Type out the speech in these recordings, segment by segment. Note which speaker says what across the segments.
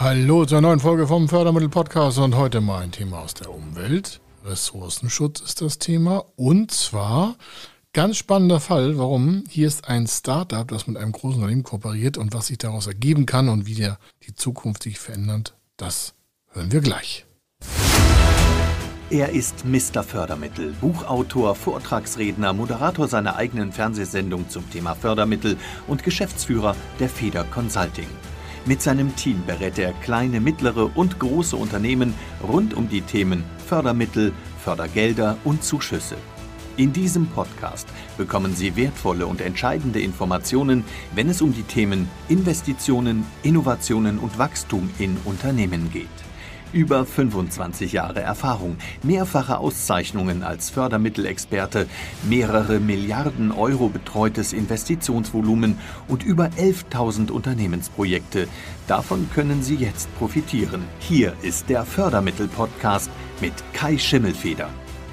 Speaker 1: Hallo zur neuen Folge vom Fördermittel-Podcast und heute mal ein Thema aus der Umwelt. Ressourcenschutz ist das Thema und zwar ganz spannender Fall. Warum? Hier ist ein Startup, das mit einem großen Unternehmen kooperiert und was sich daraus ergeben kann und wie die Zukunft sich verändert, das hören wir gleich.
Speaker 2: Er ist Mr. Fördermittel, Buchautor, Vortragsredner, Moderator seiner eigenen Fernsehsendung zum Thema Fördermittel und Geschäftsführer der Feder Consulting. Mit seinem Team berät er kleine, mittlere und große Unternehmen rund um die Themen Fördermittel, Fördergelder und Zuschüsse. In diesem Podcast bekommen Sie wertvolle und entscheidende Informationen, wenn es um die Themen Investitionen, Innovationen und Wachstum in Unternehmen geht. Über 25 Jahre Erfahrung, mehrfache Auszeichnungen als Fördermittelexperte, mehrere Milliarden Euro betreutes Investitionsvolumen und über 11.000 Unternehmensprojekte. Davon können Sie jetzt profitieren. Hier ist der Fördermittel-Podcast mit Kai Schimmelfeder.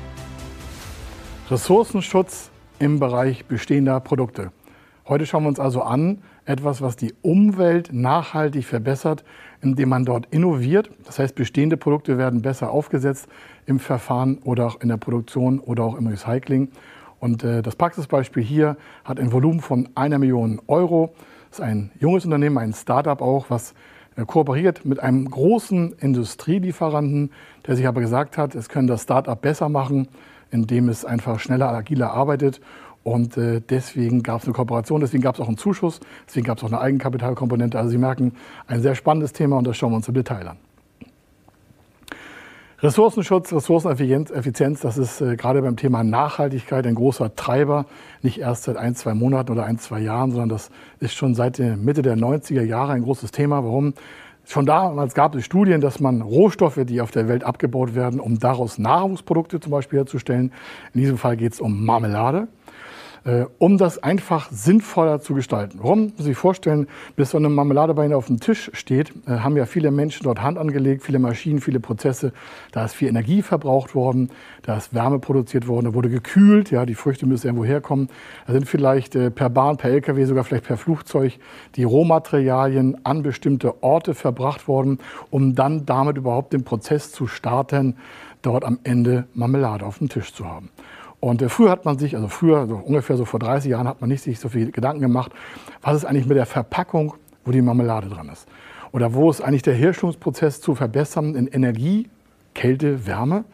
Speaker 3: Ressourcenschutz im Bereich bestehender Produkte. Heute schauen wir uns also an, etwas, was die Umwelt nachhaltig verbessert, indem man dort innoviert. Das heißt, bestehende Produkte werden besser aufgesetzt im Verfahren oder auch in der Produktion oder auch im Recycling. Und das Praxisbeispiel hier hat ein Volumen von 1 Million Euro. Das ist ein junges Unternehmen, ein Startup auch, was kooperiert mit einem großen Industrielieferanten, der sich aber gesagt hat, es können das Startup besser machen, indem es einfach schneller, agiler arbeitet. Und deswegen gab es eine Kooperation, deswegen gab es auch einen Zuschuss, deswegen gab es auch eine Eigenkapitalkomponente. Also Sie merken, ein sehr spannendes Thema und das schauen wir uns im Detail an. Ressourcenschutz, Ressourceneffizienz, das ist gerade beim Thema Nachhaltigkeit ein großer Treiber. Nicht erst seit 1-2 Monaten oder 1-2 Jahren, sondern das ist schon seit der Mitte der 90er Jahre ein großes Thema. Warum? Schon damals gab es Studien, dass man Rohstoffe, die auf der Welt abgebaut werden, um daraus Nahrungsprodukte zum Beispiel herzustellen. In diesem Fall geht es um Marmelade. Um das einfach sinnvoller zu gestalten. Warum? Müssen Sie sich vorstellen, bis so eine Marmelade bei Ihnen auf dem Tisch steht, haben ja viele Menschen dort Hand angelegt, viele Maschinen, viele Prozesse. Da ist viel Energie verbraucht worden, da ist Wärme produziert worden, da wurde gekühlt, ja, die Früchte müssen irgendwo herkommen. Da sind vielleicht per Bahn, per LKW, sogar vielleicht per Flugzeug die Rohmaterialien an bestimmte Orte verbracht worden, um dann damit überhaupt den Prozess zu starten, dort am Ende Marmelade auf dem Tisch zu haben. Und früher hat man sich, also ungefähr so vor 30 Jahren, hat man nicht sich so viel Gedanken gemacht, was ist eigentlich mit der Verpackung, wo die Marmelade dran ist. Oder wo ist eigentlich der Herstellungsprozess zu verbessern in Energie, Kälte, Wärme,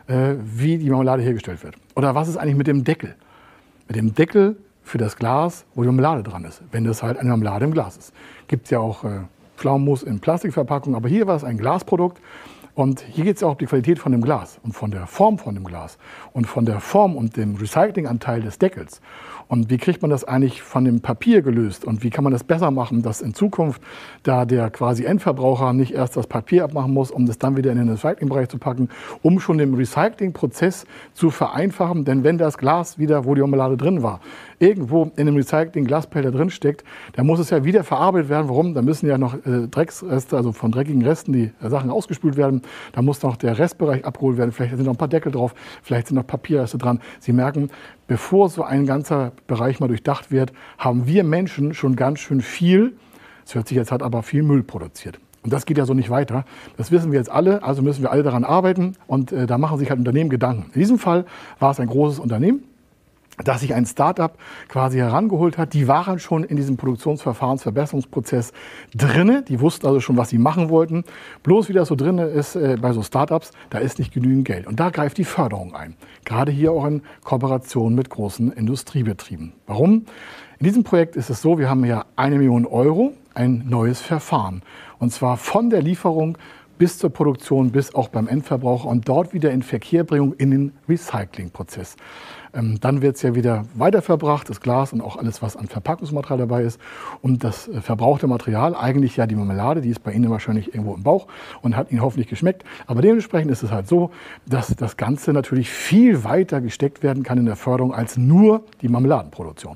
Speaker 3: wie die Marmelade hergestellt wird. Oder was ist eigentlich mit dem Deckel? Mit dem Deckel für das Glas, wo die Marmelade dran ist, wenn das halt eine Marmelade im Glas ist. Gibt es ja auch Pflaumenmus in Plastikverpackung, aber hier war es ein Glasprodukt. Und hier geht es ja auch um die Qualität von dem Glas und von der Form von dem Glas und von der Form und dem Recyclinganteil des Deckels. Und wie kriegt man das eigentlich von dem Papier gelöst und wie kann man das besser machen, dass in Zukunft da der quasi Endverbraucher nicht erst das Papier abmachen muss, um das dann wieder in den Recyclingbereich zu packen, um schon den Recyclingprozess zu vereinfachen. Denn wenn das Glas wieder, wo die Marmelade drin war, irgendwo in dem Recycling-Glasbehälter drin steckt, dann muss es ja wieder verarbeitet werden. Warum? Da müssen ja noch Drecksreste, also von dreckigen Resten, die Sachen ausgespült werden. Da muss noch der Restbereich abgeholt werden. Vielleicht sind noch ein paar Deckel drauf, vielleicht sind noch Papierreste dran. Sie merken, bevor so ein ganzer Bereich mal durchdacht wird, haben wir Menschen schon ganz schön viel, es hört sich jetzt halt aber viel Müll produziert. Und das geht ja so nicht weiter. Das wissen wir jetzt alle, also müssen wir alle daran arbeiten und da machen sich halt Unternehmen Gedanken. In diesem Fall war es ein großes Unternehmen, dass sich ein Start-up quasi herangeholt hat. Die waren schon in diesem Produktionsverfahrensverbesserungsprozess drinne. Die wussten also schon, was sie machen wollten. Bloß wie das so drinne ist bei so Start-ups, da ist nicht genügend Geld. Und da greift die Förderung ein. Gerade hier auch in Kooperation mit großen Industriebetrieben. Warum? In diesem Projekt ist es so, wir haben ja 1 Million Euro, ein neues Verfahren. Und zwar von der Lieferung bis zur Produktion, bis auch beim Endverbraucher und dort wieder in Verkehrbringung in den Recyclingprozess. Dann wird es ja wieder weiterverbracht, das Glas und auch alles, was an Verpackungsmaterial dabei ist. Und das verbrauchte Material, eigentlich ja die Marmelade, die ist bei Ihnen wahrscheinlich irgendwo im Bauch und hat Ihnen hoffentlich geschmeckt. Aber dementsprechend ist es halt so, dass das Ganze natürlich viel weiter gesteckt werden kann in der Förderung als nur die Marmeladenproduktion.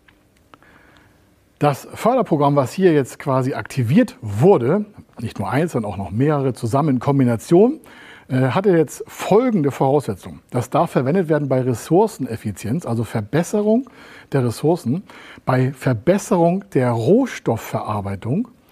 Speaker 3: Das Förderprogramm, was hier jetzt quasi aktiviert wurde, nicht nur eins, sondern auch noch mehrere zusammen in Kombination, hatte jetzt folgende Voraussetzungen. Das darf verwendet werden bei Ressourceneffizienz, also Verbesserung der Ressourcen, bei Verbesserung der Rohstoffverarbeitung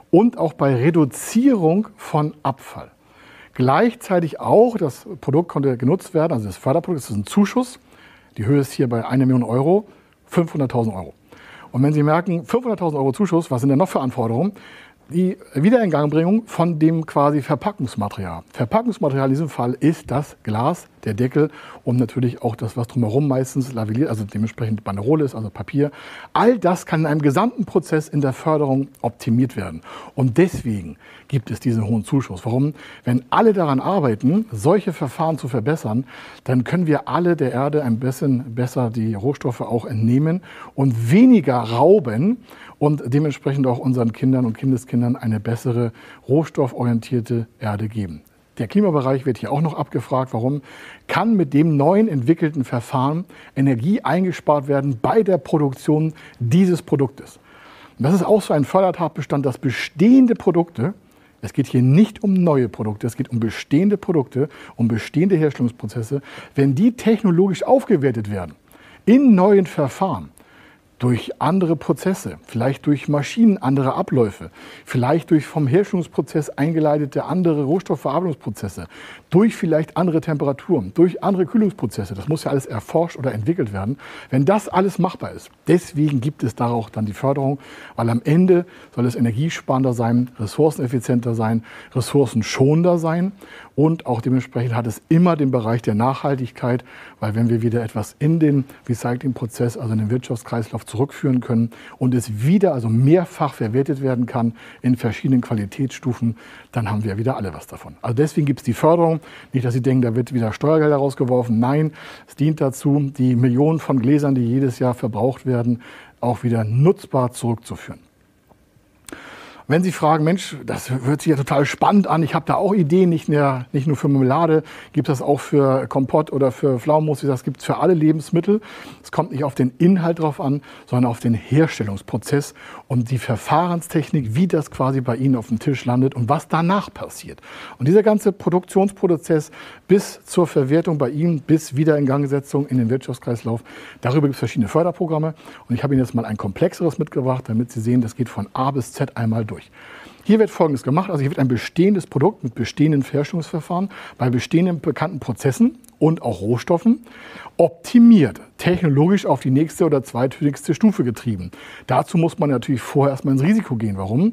Speaker 3: und auch bei Reduzierung von Abfall. Gleichzeitig auch, das Produkt konnte genutzt werden, also das Förderprodukt, das ist ein Zuschuss. Die Höhe ist hier bei 1 Million Euro, 500.000 Euro. Und wenn Sie merken, 500.000 Euro Zuschuss, was sind denn noch für Anforderungen? Die Wiederingangbringung von dem quasi Verpackungsmaterial. Verpackungsmaterial in diesem Fall ist das Glas, der Deckel und natürlich auch das, was drumherum meistens lavelliert, also dementsprechend Banderole ist, also Papier. All das kann in einem gesamten Prozess in der Förderung optimiert werden. Und deswegen gibt es diesen hohen Zuschuss. Warum? Wenn alle daran arbeiten, solche Verfahren zu verbessern, dann können wir alle der Erde ein bisschen besser die Rohstoffe auch entnehmen und weniger rauben und dementsprechend auch unseren Kindern und Kindeskindern eine bessere rohstofforientierte Erde geben. Der Klimabereich wird hier auch noch abgefragt. Warum? Kann mit dem neuen entwickelten Verfahren Energie eingespart werden bei der Produktion dieses Produktes? Und das ist auch so ein Fördertatbestand, dass bestehende Produkte, es geht hier nicht um neue Produkte, es geht um bestehende Produkte, um bestehende Herstellungsprozesse, wenn die technologisch aufgewertet werden in neuen Verfahren, durch andere Prozesse, vielleicht durch Maschinen, andere Abläufe, vielleicht durch vom Herstellungsprozess eingeleitete andere Rohstoffverarbeitungsprozesse, durch vielleicht andere Temperaturen, durch andere Kühlungsprozesse. Das muss ja alles erforscht oder entwickelt werden. Wenn das alles machbar ist, deswegen gibt es da auch dann die Förderung, weil am Ende soll es energiesparender sein, ressourceneffizienter sein, ressourcenschonender sein und auch dementsprechend hat es immer den Bereich der Nachhaltigkeit, weil wenn wir wieder etwas in den Recyclingprozess, also in den Wirtschaftskreislauf zurückführen können und es wieder, also mehrfach verwertet werden kann in verschiedenen Qualitätsstufen, dann haben wir wieder alle was davon. Also deswegen gibt es die Förderung. Nicht, dass Sie denken, da wird wieder Steuergelder rausgeworfen. Nein, es dient dazu, die Millionen von Gläsern, die jedes Jahr verbraucht werden, auch wieder nutzbar zurückzuführen. Wenn Sie fragen, Mensch, das hört sich ja total spannend an, ich habe da auch Ideen, nicht nur für Marmelade, gibt es das auch für Kompott oder für Pflaumenmus, das gibt es für alle Lebensmittel. Es kommt nicht auf den Inhalt drauf an, sondern auf den Herstellungsprozess und die Verfahrenstechnik, wie das quasi bei Ihnen auf dem Tisch landet und was danach passiert. Und dieser ganze Produktionsprozess bis zur Verwertung bei Ihnen, bis Wiederingangsetzung in den Wirtschaftskreislauf, darüber gibt es verschiedene Förderprogramme. Und ich habe Ihnen jetzt mal ein komplexeres mitgebracht, damit Sie sehen, das geht von A bis Z einmal durch. Hier wird Folgendes gemacht, also hier wird ein bestehendes Produkt mit bestehenden Herstellungsverfahren bei bestehenden bekannten Prozessen und auch Rohstoffen optimiert, technologisch auf die nächste oder zweithöchste Stufe getrieben. Dazu muss man natürlich vorher erstmal ins Risiko gehen. Warum?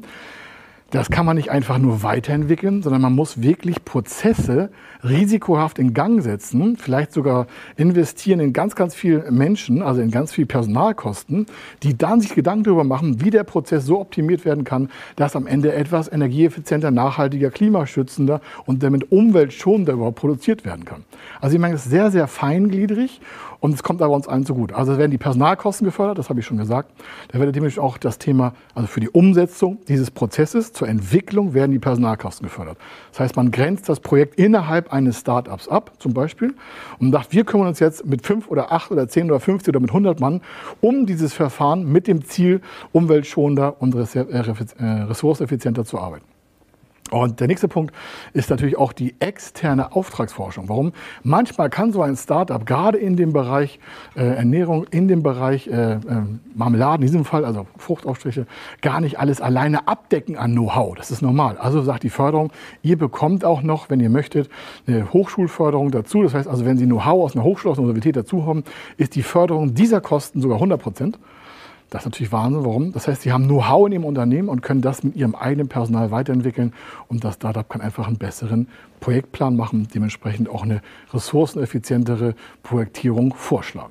Speaker 3: Das kann man nicht einfach nur weiterentwickeln, sondern man muss wirklich Prozesse risikohaft in Gang setzen, vielleicht sogar investieren in ganz, ganz viele Menschen, also in ganz viel Personalkosten, die dann sich Gedanken darüber machen, wie der Prozess so optimiert werden kann, dass am Ende etwas energieeffizienter, nachhaltiger, klimaschützender und damit umweltschonender überhaupt produziert werden kann. Also ich meine, es ist sehr, sehr feingliedrig und es kommt aber uns allen zugute. Also werden die Personalkosten gefördert, das habe ich schon gesagt. Da wird nämlich auch das Thema, also für die Umsetzung dieses Prozesses zur Entwicklung werden die Personalkosten gefördert. Das heißt, man grenzt das Projekt innerhalb eines Start-ups ab, zum Beispiel, und sagt, wir kümmern uns jetzt mit 5 oder 8 oder 10 oder 50 oder mit 100 Mann um dieses Verfahren mit dem Ziel, umweltschonender und ressourceneffizienter zu arbeiten. Und der nächste Punkt ist natürlich auch die externe Auftragsforschung. Warum? Manchmal kann so ein Startup gerade in dem Bereich Ernährung, in dem Bereich Marmeladen, in diesem Fall, also Fruchtaufstriche, gar nicht alles alleine abdecken an Know-how. Das ist normal. Also sagt die Förderung, ihr bekommt auch noch, wenn ihr möchtet, eine Hochschulförderung dazu. Das heißt also, wenn Sie Know-how aus einer Hochschule, aus einer Universität dazu haben, ist die Förderung dieser Kosten sogar 100%. Das ist natürlich Wahnsinn. Warum? Das heißt, Sie haben Know-how in Ihrem Unternehmen und können das mit Ihrem eigenen Personal weiterentwickeln. Und das Startup kann einfach einen besseren Projektplan machen, dementsprechend auch eine ressourceneffizientere Projektierung vorschlagen.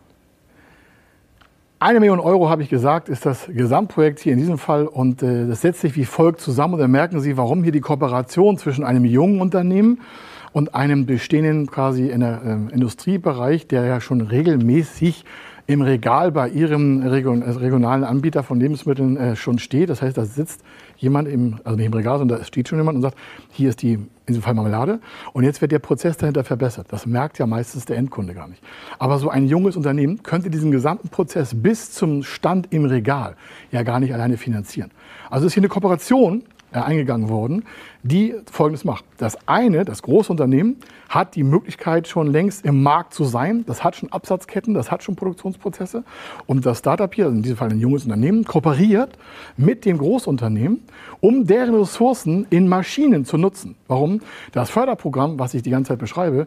Speaker 3: 1 Million Euro, habe ich gesagt, ist das Gesamtprojekt hier in diesem Fall. Und das setzt sich wie folgt zusammen. Und dann merken Sie, warum hier die Kooperation zwischen einem jungen Unternehmen und einem bestehenden quasi Industriebereich, der ja schon regelmäßig im Regal bei Ihrem regionalen Anbieter von Lebensmitteln schon steht. Das heißt, da sitzt jemand, also nicht im Regal, sondern da steht schon jemand und sagt, hier ist die, in diesem Fall Marmelade, und jetzt wird der Prozess dahinter verbessert. Das merkt ja meistens der Endkunde gar nicht. Aber so ein junges Unternehmen könnte diesen gesamten Prozess bis zum Stand im Regal ja gar nicht alleine finanzieren. Also ist hier eine Kooperation eingegangen worden, die Folgendes macht. Das eine, das große Unternehmen, hat die Möglichkeit, schon längst im Markt zu sein. Das hat schon Absatzketten, das hat schon Produktionsprozesse. Und das Startup hier, also in diesem Fall ein junges Unternehmen, kooperiert mit dem Großunternehmen, um deren Ressourcen in Maschinen zu nutzen. Warum? Das Förderprogramm, was ich die ganze Zeit beschreibe,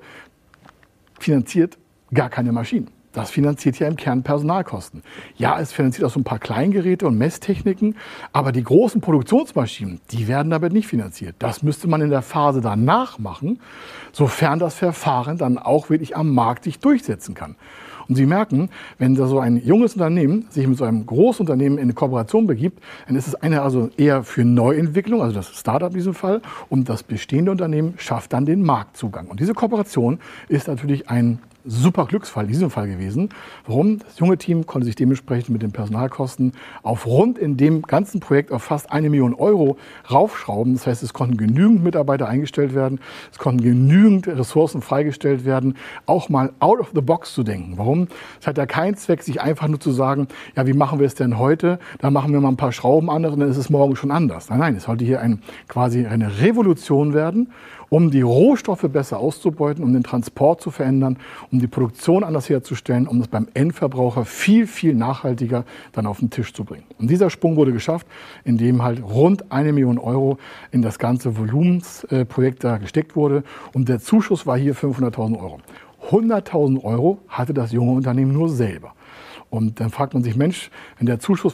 Speaker 3: finanziert gar keine Maschinen. Das finanziert ja im Kern Personalkosten. Ja, es finanziert auch so ein paar Kleingeräte und Messtechniken, aber die großen Produktionsmaschinen, die werden damit nicht finanziert. Das müsste man in der Phase danach machen, sofern das Verfahren dann auch wirklich am Markt sich durchsetzen kann. Und Sie merken, wenn da so ein junges Unternehmen sich mit so einem Großunternehmen in eine Kooperation begibt, dann ist es eine also eher für Neuentwicklung, also das Startup in diesem Fall, und das bestehende Unternehmen schafft dann den Marktzugang. Und diese Kooperation ist natürlich ein super Glücksfall in diesem Fall gewesen. Warum? Das junge Team konnte sich dementsprechend mit den Personalkosten auf rund in dem ganzen Projekt auf fast 1 Million Euro raufschrauben. Das heißt, es konnten genügend Mitarbeiter eingestellt werden, es konnten genügend Ressourcen freigestellt werden, auch mal out of the box zu denken. Warum? Es hat ja keinen Zweck, sich einfach nur zu sagen, ja, wie machen wir es denn heute? Da machen wir mal ein paar Schrauben anders und dann ist es morgen schon anders. Nein, nein, es sollte hier quasi eine Revolution werden, um die Rohstoffe besser auszubeuten, um den Transport zu verändern, um die Produktion anders herzustellen, um das beim Endverbraucher viel, viel nachhaltiger dann auf den Tisch zu bringen. Und dieser Sprung wurde geschafft, indem halt rund 1 Million Euro in das ganze Volumensprojekt da gesteckt wurde. Und der Zuschuss war hier 500.000 Euro. 100.000 Euro hatte das junge Unternehmen nur selber. Und dann fragt man sich, Mensch, wenn der Zuschuss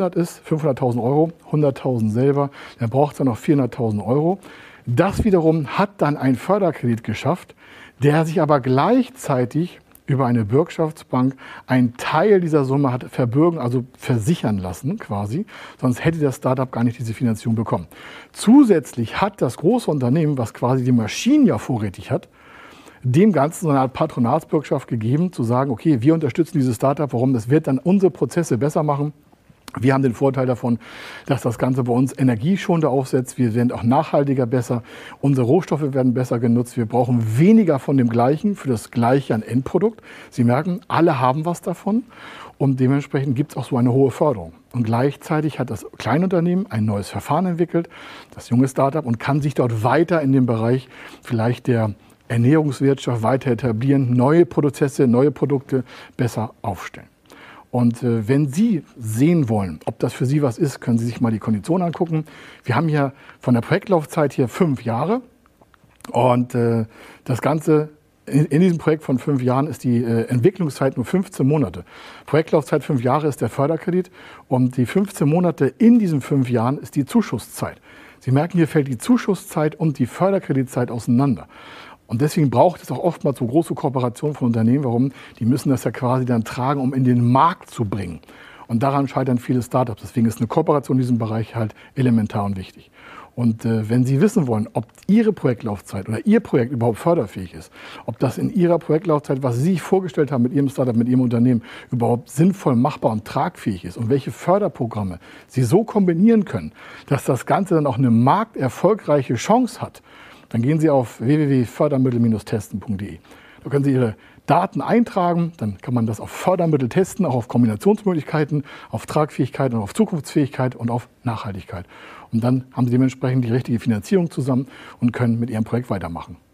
Speaker 3: 500.000 Euro, 100.000 selber, dann braucht es dann noch 400.000 Euro. Das wiederum hat dann ein Förderkredit geschafft, der sich aber gleichzeitig über eine Bürgschaftsbank einen Teil dieser Summe hat verbürgen, also versichern lassen quasi. Sonst hätte das Startup gar nicht diese Finanzierung bekommen. Zusätzlich hat das große Unternehmen, was quasi die Maschinen ja vorrätig hat, dem Ganzen so eine Art Patronatsbürgschaft gegeben, zu sagen, okay, wir unterstützen dieses Startup, warum? Das wird dann unsere Prozesse besser machen. Wir haben den Vorteil davon, dass das Ganze bei uns energieschonender aufsetzt. Wir werden auch nachhaltiger besser. Unsere Rohstoffe werden besser genutzt. Wir brauchen weniger von dem Gleichen für das Gleiche an Endprodukt. Sie merken, alle haben was davon. Und dementsprechend gibt es auch so eine hohe Förderung. Und gleichzeitig hat das Kleinunternehmen ein neues Verfahren entwickelt, das junge Startup, und kann sich dort weiter in dem Bereich vielleicht der Ernährungswirtschaft weiter etablieren, neue Prozesse, neue Produkte besser aufstellen. Und wenn Sie sehen wollen, ob das für Sie was ist, können Sie sich mal die Konditionen angucken. Wir haben hier von der Projektlaufzeit hier 5 Jahre. Und das Ganze in diesem Projekt von 5 Jahren ist die Entwicklungszeit nur 15 Monate. Projektlaufzeit 5 Jahre ist der Förderkredit. Und die 15 Monate in diesen 5 Jahren ist die Zuschusszeit. Sie merken, hier fällt die Zuschusszeit und die Förderkreditzeit auseinander. Und deswegen braucht es auch oftmals so große Kooperationen von Unternehmen. Warum? Die müssen das ja quasi dann tragen, um in den Markt zu bringen. Und daran scheitern viele Startups. Deswegen ist eine Kooperation in diesem Bereich halt elementar und wichtig. Und wenn Sie wissen wollen, ob Ihre Projektlaufzeit oder Ihr Projekt überhaupt förderfähig ist, ob das in Ihrer Projektlaufzeit, was Sie sich vorgestellt haben mit Ihrem Startup, mit Ihrem Unternehmen, überhaupt sinnvoll machbar und tragfähig ist und welche Förderprogramme Sie so kombinieren können, dass das Ganze dann auch eine markterfolgreiche Chance hat, dann gehen Sie auf www.fördermittel-testen.de. Da können Sie Ihre Daten eintragen, dann kann man das auf Fördermittel testen, auch auf Kombinationsmöglichkeiten, auf Tragfähigkeit und auf Zukunftsfähigkeit und auf Nachhaltigkeit. Und dann haben Sie dementsprechend die richtige Finanzierung zusammen und können mit Ihrem Projekt weitermachen.